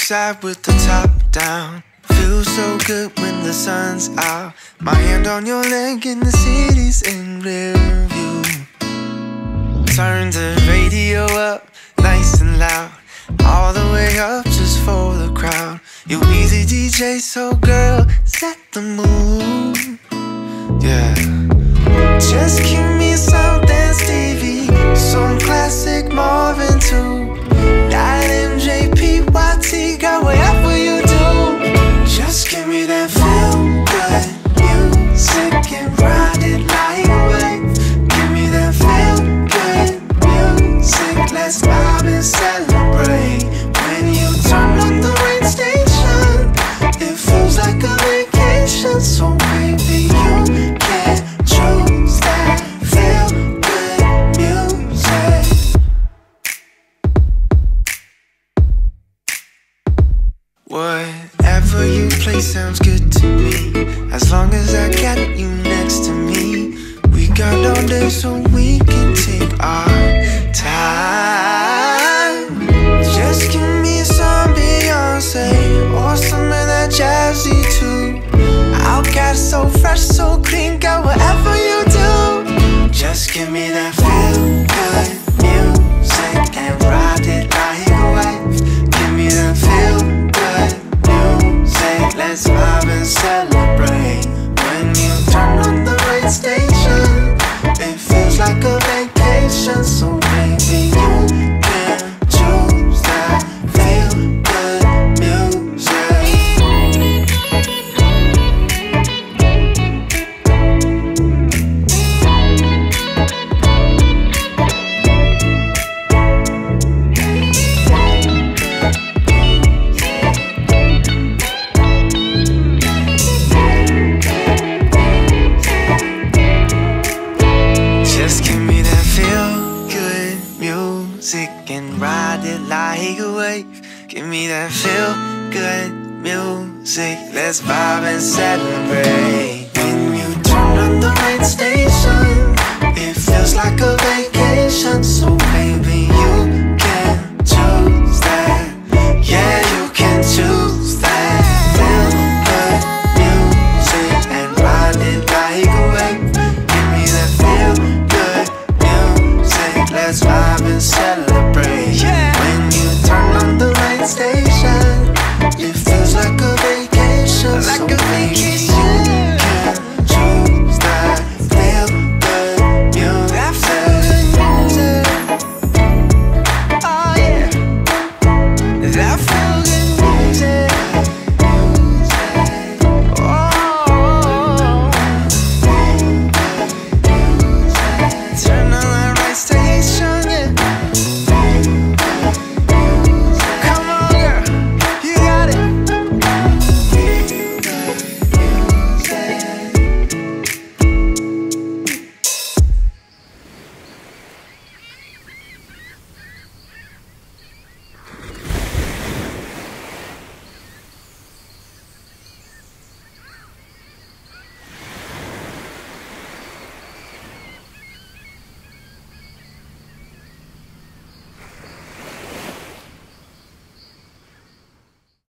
beachside with the top down. Feels so good when the sun's out. My hand on your leg and the city's in rear view. Turn the radio up, nice and loud, all the way up just for the crowd. You be the DJ, so girl, set the mood. Yeah. Just give me something Stevie, some classic Marvin too. That MJPYT, girl, whatever you do. Just give me that feel good music and ride it like a wave. Give me that feel good music, let's vibe and celebrate. When you turn on the rain station, it feels like a vacation. So baby, you can choose that feel good music. Whatever you play sounds good to me, as long as I got you next to me. We got all day so we can take our time. Just give me some Beyonce or some of that jazzy too. I'll get so fresh, so clean, girl, whatever you do. Just give me that feel good music and ride it like a wave. Give me that feel good music, let's vibe and celebrate. When you turn on the radio station, it feels like a vacation. So baby, you can choose that feel good music. Just give me that feel good music and ride it like a wave. Give me that feel good music, let's vibe and celebrate. When you turn on the right station, it feels like a vacation. So